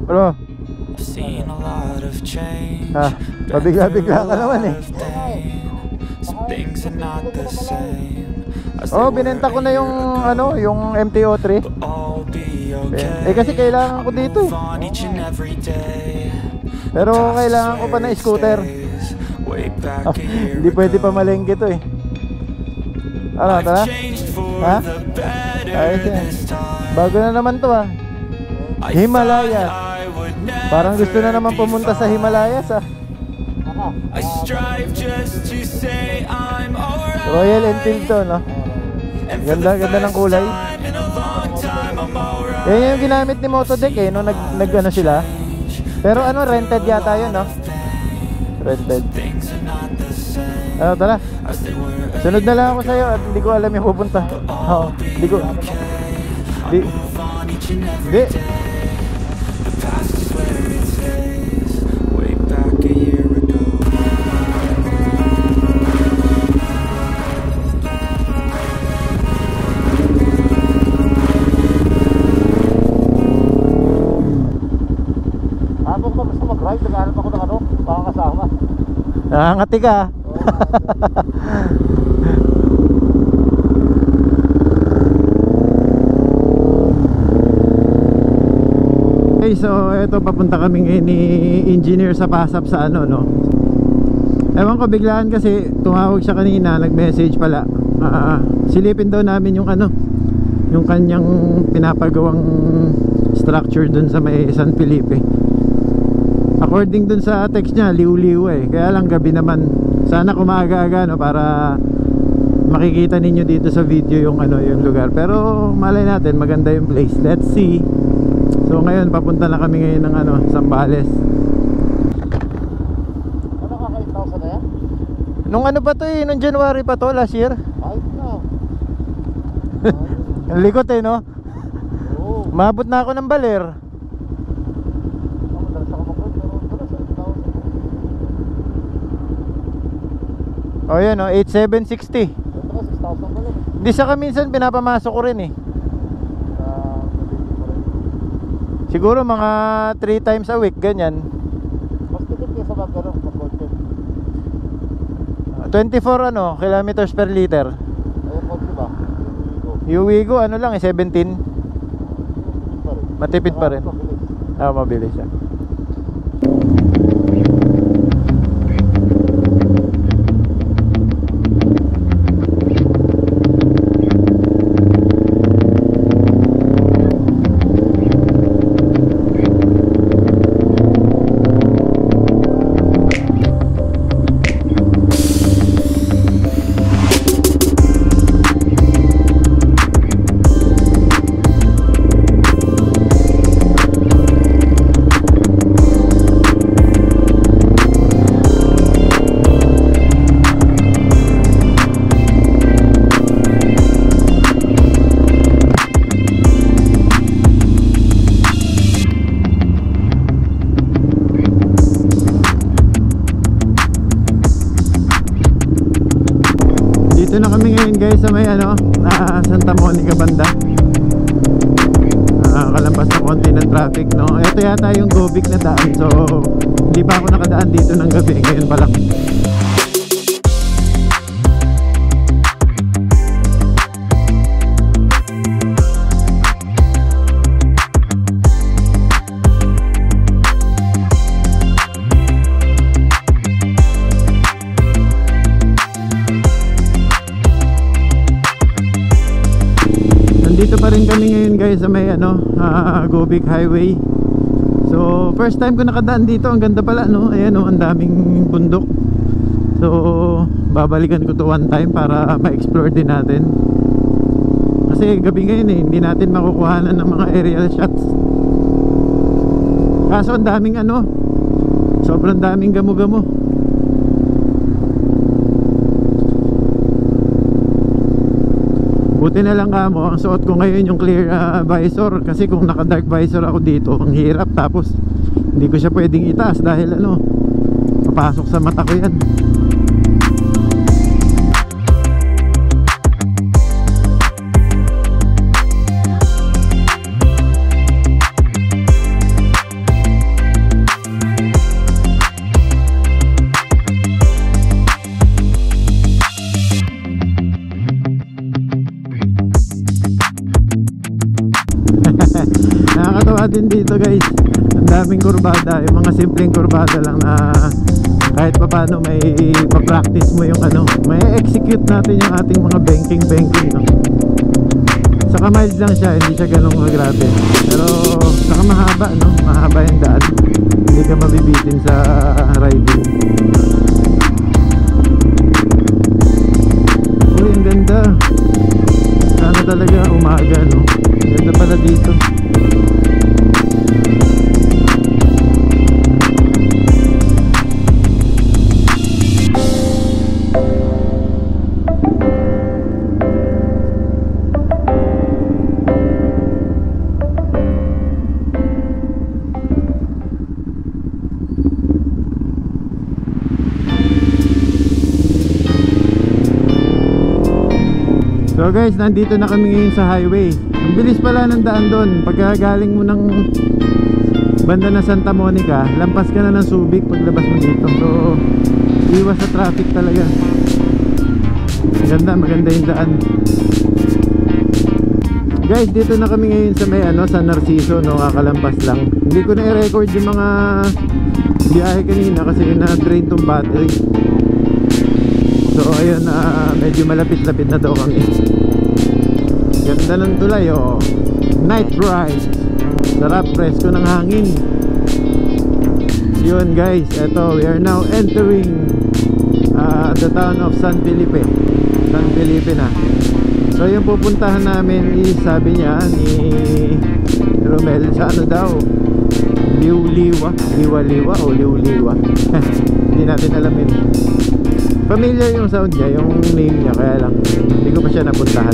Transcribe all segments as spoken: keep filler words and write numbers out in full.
Bro. Ha, pabigla-bigla ka naman eh. Oh, binenta ko na yung ano, yung M T O three. Eh kasi kailangan ko dito eh. Pero kailangan ko pa na scooter. Ah, hindi pwede pa malengke to eh. Ano, tara? Ha? Ayos yan. Bago na naman to ah. Himalayas. Parang gusto na naman pumunta sa Himalayas ah. Royal Enfield to, no? Ganda, ganda ng kulay. Yan yung ginamit ni Motodeck eh, no? Nag, nag ano sila. Pero ano, rented yata yun, no? Rented. Ano, tara. Sunod na lang ako sa'yo at hindi ko alam yung pupunta. Oo, hindi ko. Di. Di. Nakangati ka. Okay, so eto papunta kami ngayon ni engineer sa Pasap sa ano, no. Ewan ko, biglaan kasi tumawag siya kanina, nag-message pala. Uh, silipin daw namin yung ano, yung kanyang pinapagawang structure dun sa may San Felipe. According dun sa text niya, liw-liw eh. Kaya lang gabi naman. Sana kumaaga-aga, no, para makikita ninyo dito sa video yung ano, yung lugar. Pero malay natin, maganda yung place. Let's see. So ngayon, papunta na kami ngayon ng ano, Zambales. Ano ka, eight thousand na yan? Nung ano pa to eh, nung January pa to, last year. Five na. Ang likot eh, no? Oo. Maabot na ako ng Baler. O oh, yan o, eight seven sixty. Di sa kaminsan pinapamasok ko rin eh. Siguro mga three times a week, ganyan. Mas tipid kayo sa magkano, pag-content twenty-four ano, kilometers per liter. Ayun, konti ba? Yung Wigo ano lang eh, seventeen. Matipid pa rin. Ah, mabilis siya. Dito na kami ngayon guys sa may ano, uh, Santa Monica banda. uh, Kalampas na konti ng traffic, no. Ito yata yung Gobic na daan. So hindi pa ako nakadaan dito ng gabi. Ngayon pa lang. Dito pa rin kami ngayon guys sa may ano, uh, Gobic Highway. So first time ko nakadaan dito. Ang ganda pala, no. Ayan, no, ang daming bundok. So babalikan ko to one time para ma-explore din natin. Kasi gabi ngayon eh, hindi natin makukuhanan ng mga aerial shots. Kaso ang daming ano, sobrang daming gamo-gamo. Buti na lang kamo, ang suot ko ngayon yung clear uh, visor. Kasi kung naka dark visor ako dito, ang hirap. Tapos hindi ko siya pwedeng itaas dahil ano, papasok sa mata ko yan. natin dito guys, ang daming kurbada, yung mga simpleng kurbada lang na kahit pa paano may pa-practice mo yung ano, may execute natin yung ating mga banking banking no? Saka mild lang siya, hindi siya ganun grabe. Pero saka mahaba no, mahaba yung daan, hindi ka mabibitin sa riding. Uy, ang ganda. Sana talaga umaga no, ganda pala dito. So guys, nandito na kami ngayon sa highway. Ang bilis pala ng daan doon. Pagka galing mo ng banda na Santa Monica, lampas ka na ng Subic paglabas mo dito. So iwas sa traffic talaga. Maganda, maganda yung daan. Guys, dito na kami ngayon sa may ano, sa Narciso no, kakalampas lang. Hindi ko na i-record yung mga biyahe kanina kasi na-drain tong battery. So ayun, uh, medyo malapit-lapit na daw kami. Ganda ng tulay oh. Night ride. Sarap, presko ng hangin. Yun guys, eto, we are now entering uh, the town of San Felipe. San Felipe na. So yung pupuntahan namin is, sabi niya ni Romel, sa ano daw, Liwliwa, Liwa-liwa o Liwliwa. Hindi natin alam yun. Familiar yung sound niya, yung name niya, kaya lang hindi ko pa siya napuntahan.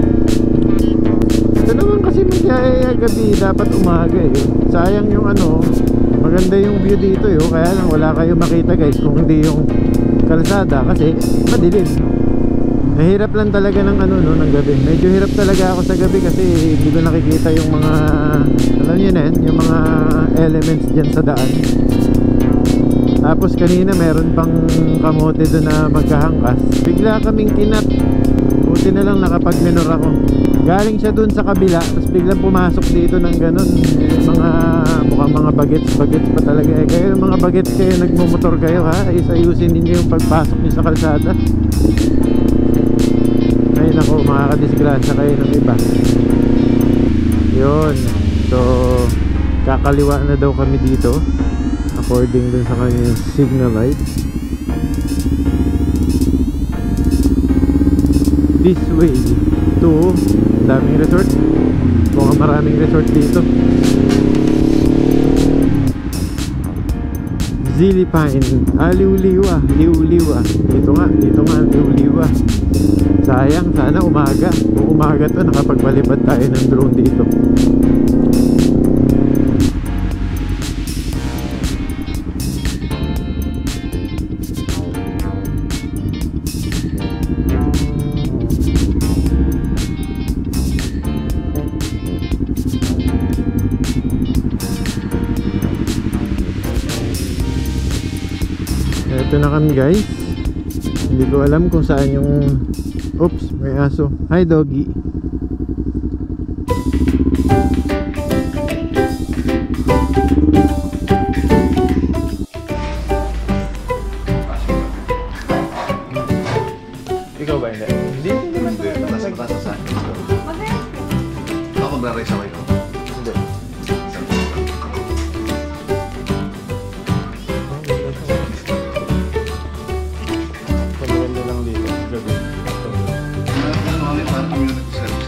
Ito naman kasi magyaya gabi, dapat umaga eh. Sayang yung ano, maganda yung view dito eh, kaya lang wala kayo makita guys kung hindi yung kalsada kasi madilim. Nahirap lang talaga ng ano no, ng gabi. Medyo hirap talaga ako sa gabi kasi hindi ko nakikita yung mga, alam niyo na yun, yung mga elements dyan sa daan. Tapos kanina meron pang kamote doon na magkahangkas. Bigla kaming kinat. Buti na lang nakapag-minor ako. Galing siya doon sa kabila, tapos biglang pumasok dito ng ganun. Mga mukhang mga bagets, bagets pa talaga eh. Kayo mga bagets kayo, nagmumotor kayo ha, isayusin ninyo yung pagpasok nyo sa kalsada. Ay nako, makakadisgrasya kayo ng iba. Yun. So kakaliwa na daw kami dito according dun sa kanyang signal light. This way to daming resort. Mukhang maraming resort dito. Zilipine, ah, Liwliwa, Liwliwa. Dito nga, dito nga, Liwliwa. Sayang, sana umaga. Kung umaga to, nakapagpalipad tayo ng drone dito. Ito na kami guys. Hindi ko alam kung saan yung... Oops, may aso. Hi doggy. Ikaw ba hindi? Hindi, hindi naman. Nasa basa sa akin. Ako magra-race ako ikaw. Hindi. Maganda lang dito. Gabi. Ano kami, parang community center.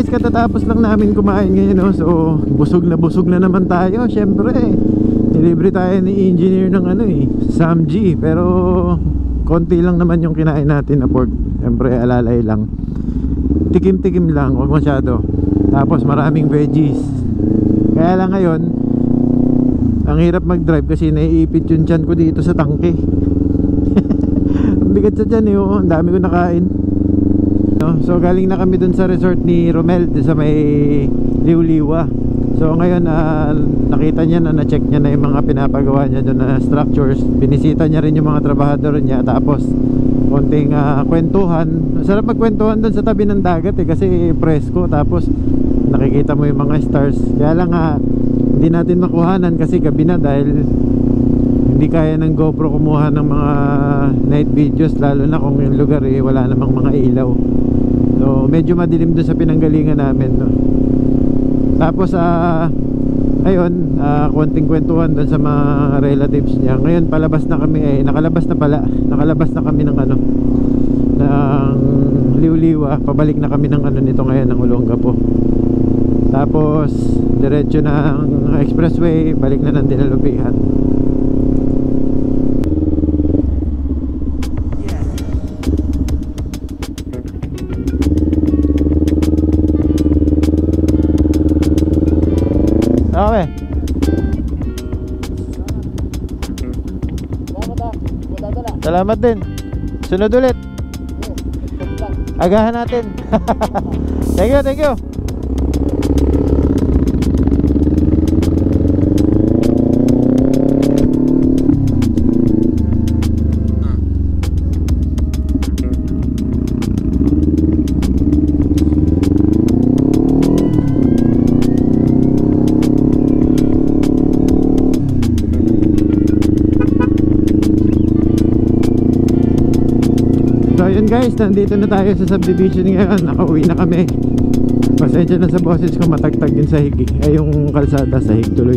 guys, katatapos lang namin kumain ngayon, no? So busog na busog na naman tayo. Syempre nilibre tayo ni engineer ng ano eh, Samji. Pero konti lang naman yung kinain natin na pork. Syempre alalay lang, tikim-tikim lang, huwag masyado. Tapos maraming veggies. Kaya lang ngayon ang hirap mag-drive kasi naiipit yung tiyan ko dito sa tangke. Ang bigat sa tiyan eh, oh. Ang dami ko nakain, no? So galing na kami dun sa resort ni Romel sa may Liuliwa. So ngayon uh, nakita niya na, na-check niya na yung mga pinapagawa niya dun na structures. Binisita niya rin yung mga trabahador niya. Tapos konting uh, kwentuhan. Sarap magkwentuhan dun sa tabi ng dagat eh, kasi presko. Tapos nakikita mo yung mga stars. Kaya lang uh, hindi natin makuhanan kasi gabi na, dahil hindi kaya ng GoPro kumuha ng mga night videos, lalo na kung yung lugar eh wala namang mga ilaw. So medyo madilim dun sa pinanggalingan namin, no? Tapos uh, ayun, uh, konting kwentuhan dun sa mga relatives niya. Ngayon palabas na kami eh, nakalabas na pala nakalabas na kami ng ano, ng Liuliwa. Pabalik na kami ng ano nito ngayon, ng Olongapo. Tapos diretso ng expressway, balik na ng Dinalupihan. Okay. Salamat din. Sunod ulit. Agahan natin. Thank you, thank you. Guys, nandito na tayo sa subdivision ngayon. Nakauwi na kami. Pasensya na sa boses ko, matagtag din sa hig, ay yung kalsada sa hig tuloy.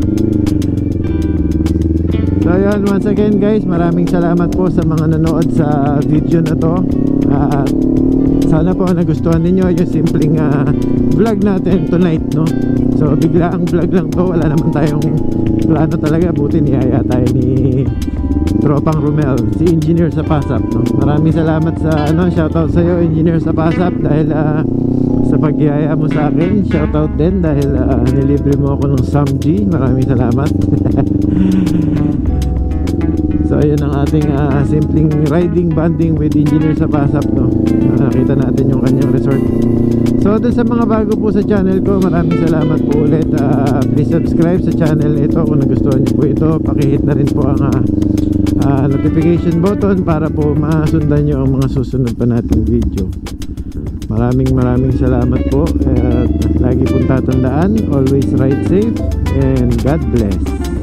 So yun, once again guys, maraming salamat po sa mga nanood sa video na to. At uh, sana po nagustuhan ninyo yung simpleng uh, vlog natin tonight, no? So bigla ang vlog lang to, wala naman tayong plano talaga. Buti niyaya tayo ni Tropang Romel, si engineer sa Pasap, no? Maraming salamat sa ano, shoutout sa iyo engineer sa Pasap, dahil uh, sa pagyaya mo sa akin. Shoutout din dahil uh, nilibre mo ako ng Samji. Maraming salamat. So ayun ang ating uh, simpleng riding banding with engineer sa Pasap, no? Uh, nakita natin yung kanyang resort. So dun sa mga bago po sa channel ko, maraming salamat po ulit. uh, Please subscribe sa channel ito kung nagustuhan niyo po ito. Pakihit na rin po ang uh, uh, notification button para po masundan nyo ang mga susunod pa nating video. Maraming maraming salamat po. At lagi pong tatandaan, always ride safe and God bless.